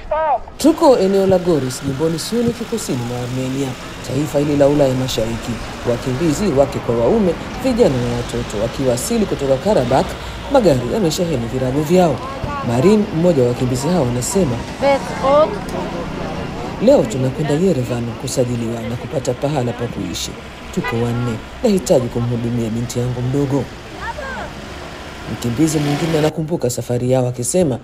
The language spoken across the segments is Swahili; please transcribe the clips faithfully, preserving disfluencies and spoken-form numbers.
Tuko eneo la Goris, jimboni Suni, kusini mwa Armenia, taifa hili la Ulaya Mashariki. Wakimbizi wake kwa waume, vijana na watoto wakiwasili kutoka Karabakh, magari yamesheheni virago vyao. Marin, mmoja wa wakimbizi hao, anasema, leo tunakwenda Yerevan kusajiliwa na kupata pahala pa kuishi. Tuko wanne, nahitaji kumhudumia binti yangu mdogo. Mkimbizi mwingine anakumbuka safari yao akisema,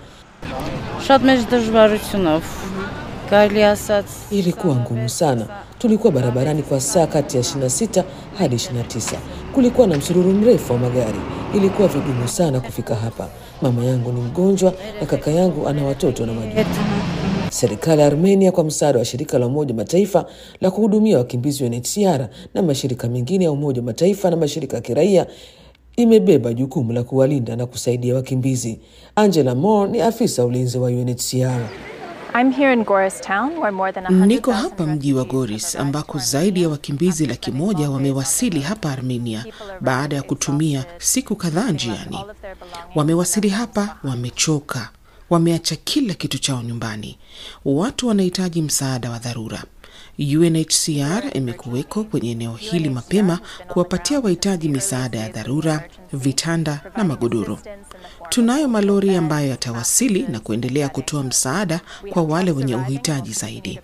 ilikuwa ngumu sana. Tulikuwa barabarani kwa saa kati ya ishirini na sita hadi ishirini na tisa. Kulikuwa na msururu mrefu wa magari. Ilikuwa vigumu sana kufika hapa. Mama yangu ni mgonjwa na kaka yangu ana watoto na majukumu. Serikali ya Armenia kwa msaada wa shirika la Umoja Mataifa la kuhudumia wakimbizi U N H C R na mashirika mengine ya Umoja Mataifa na mashirika ya kiraia imebeba jukumu la kuwalinda na kusaidia wakimbizi. Angela Moore ni afisa ulinzi wa U N H C R. I'm here in Goris town where more than one hundred Niko hapa mji wa Goris ambako zaidi ya wakimbizi laki moja wamewasili hapa Armenia baada ya kutumia siku kadhaa njiani. Wamewasili hapa wamechoka, wameacha kila kitu chao nyumbani. Watu wanahitaji msaada wa dharura. U N H C R imekuweko kwenye eneo hili mapema kuwapatia wahitaji misaada ya dharura, vitanda na magodoro. Tunayo malori ambayo yatawasili na kuendelea kutoa msaada kwa wale wenye uhitaji zaidi.